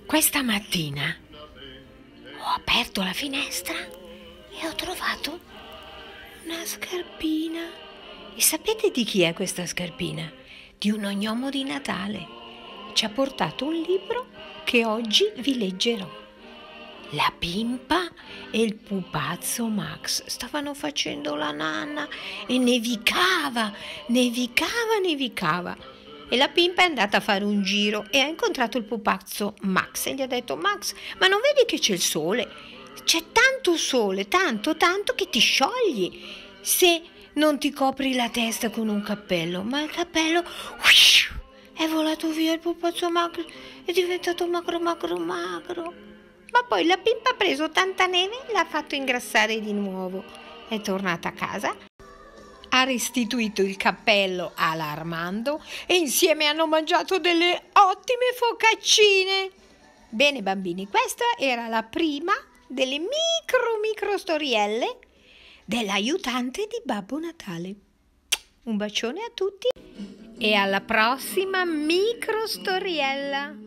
Questa mattina ho aperto la finestra e ho trovato una scarpina. E sapete di chi è questa scarpina? Di un gnomo di Natale. Ci ha portato un libro che oggi vi leggerò. La Pimpa e il pupazzo Max stavano facendo la nanna e nevicava. E la Pimpa è andata a fare un giro e ha incontrato il pupazzo Max e gli ha detto: Max, ma non vedi che c'è il sole? C'è tanto sole, tanto che ti sciogli se non ti copri la testa con un cappello. Ma il cappello è volato via, il pupazzo Max è diventato magro. Ma poi la Pimpa ha preso tanta neve e l'ha fatto ingrassare di nuovo. È tornata a casa, ha restituito il cappello all'Armando e insieme hanno mangiato delle ottime focaccine. Bene bambini, questa era la prima delle micro storielle dell'aiutante di Babbo Natale. Un bacione a tutti e alla prossima micro storiella.